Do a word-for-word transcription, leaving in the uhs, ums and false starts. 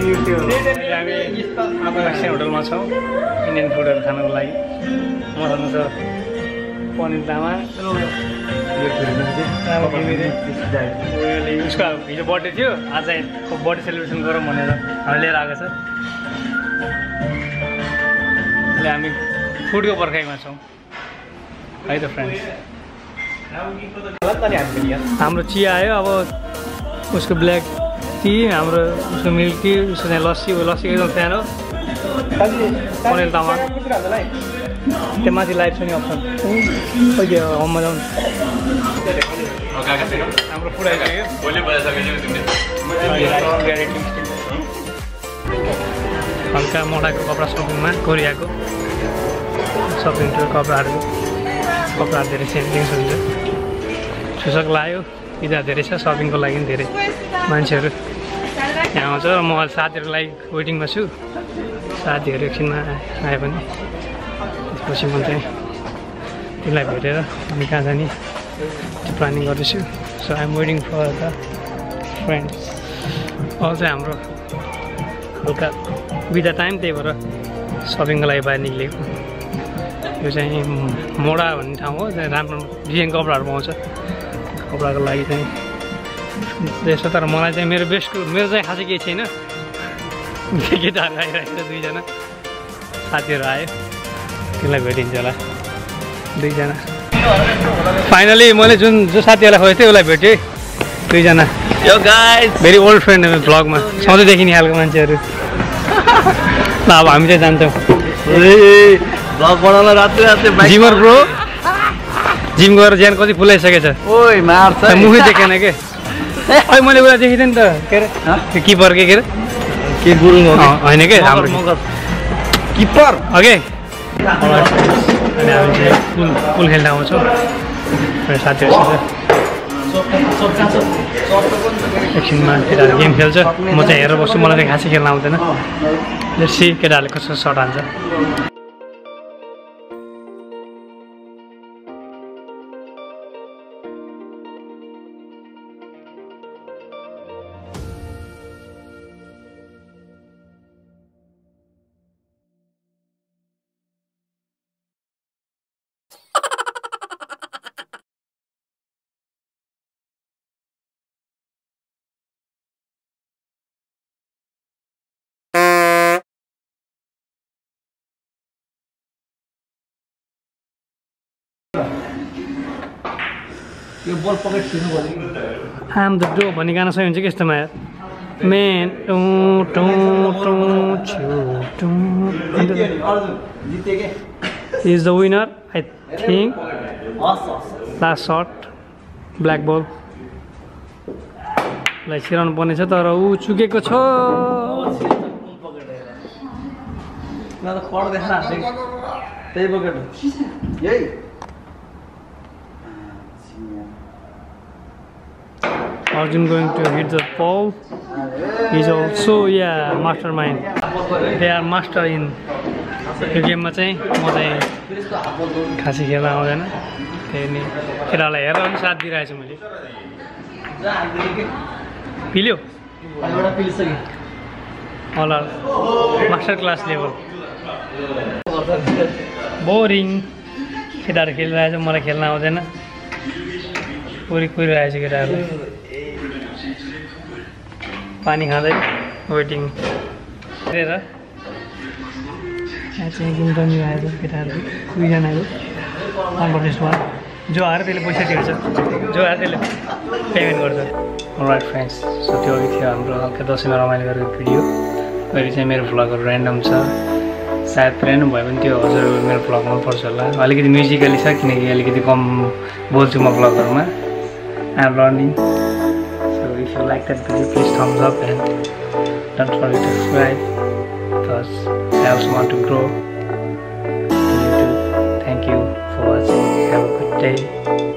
होटलमा छौँ इन्डियन फुडहरू खानको लागि मसँग छ पनिर तामा उसको हिजो बर्थडे थियो आज बर्थडे सेलिब्रेसन गरौँ भनेर हामी लिएर आएको छ अहिले हामी फुडको पर्खाइमा छौँ है त फ्रेन्ड्स हाम्रो चिया आयो अब उसको ब्ल्याक टी हाम्रो उसको मिल्क टी उसको चाहिँ लस्सी लस्सी एकदम फ्यान हो पनिर तामा त्यो माथि लाइभ छ नि अप्सन कहिले होममा जाउँ हाम्रो फुड आइसक्यो हल्का मोटाको कपडा सपिङमा कोरियाको सपिङ टु कपडाहरूको कपडाहरू धेरै सेन्टिङ्स हुन्छ सुसक लाग्यो इजा धेरै छ सपिङको लागि धेरै मान्छेहरू यहाँ आउँछ म अहिले साथीहरूको लागि वेटिङमा छु साथीहरू एकछिनमा आयो भने त्यसपछि म चाहिँ त्यसलाई भेटेर हामी कहाँ जाने त्यो प्लानिङ गर्दैछु so I am waiting for the friends अब चाहिँ हाम्रो हल्का बिदा टाइम त्यही भएर सपिङको लागि बाहिर निक्लेको यो चाहिँ मोडा भन्ने ठाउँ हो त्यहाँ राम्रो डिजाइन कपडाहरू पाउँछ कपडाको लागि चाहिँ यसो तर मलाई चाहिँ मेरो बेस्टको मेरो चाहिँ खासै केही छैन केटाहरू आइरहेको छ दुईजना साथीहरू आयो त्यसलाई भेटिन्छ होला दुईजना फाइनली मैले जुन जो साथीहरूलाई खोजेको थिएँ उसलाई भेटेँ दुईजना yo guys very old friend हो भ्लगमा सधैँ देखिने खालको मान्छेहरू ल अब हामी चाहिँ जान्छौँ भ्लग बनाउन राति राति जिमर ब्रो जिम गएर ज्यान कति फुलाइसकेछ ओइ मार्छ मुखै देखेन के अहिले मैले उसलाई देखेको थिएँ नि त के अरे त्यो किपर के के अरे के गुरुङ हो होइन के हाम्रो किपर ओके अनि हामी चाहिँ पुल पुल खेल्न आउँछौँ मेरो साथीहरूसित एकछिनमा केटाहरूले गेम खेल्छ म चाहिँ हेरेर बस्छु मलाई चाहिँ खासै खेल्न आउँदैन जर्सी केटाहरूले कसो सर्ट हान्छ यो बल पकेट खेल्नु पर्यो आम द डो भन्ने गाना सही हुन्छ कि यस्तोमा मेन टु टु टु छु two is the winner I think last shot black ball लाई छिराउनु पर्ने छ तर ऊ चुकेको छ त्यही पकेट यही Arjun going to hit the ball. He's also yeah mastermind. They are master in यो गेममा चाहिँ म चाहिँ खासै खेल्न आउँदैन त्यही नि केटालाई हेरेर पनि साथ दिइरहेको छु मैले पिल्यो होला मास्टर क्लास लेभल बोरिङ केटाहरू खेलिरहेको छ मलाई खेल्न आउँदैन पुरी कुरिरहेको छ केटाहरू पानी खाँदै वेटिङ गरेर यहाँ चाहिँ इन्टरभ्यू आएको केटाहरू दुईजनाको कम्पिटिसनमा जो आएर त्यसले पैसा तिर्छ जो आएर त्यसले पेमेन्ट गर्छ राइट फ्रेन्ड्स सो त्यो अघि थियो हाम्रो हल्का दसैँमा रमाइलो गरेको भिडियो अहिले चाहिँ मेरो भ्लगहरू ऱ्यान्डम छ सायद ऱ्यान्डम भयो भने त्यो हजुरहरू मेरो भ्लग मनपर्छ होला अलिकति म्युजिकली छ किनकि अलिकति कम बोल्छु म भ्लगहरूमा I am learning If you like that video, please thumbs up and don't forget to subscribe because I also want to grow on YouTube. Thank you for watching. Have a good day.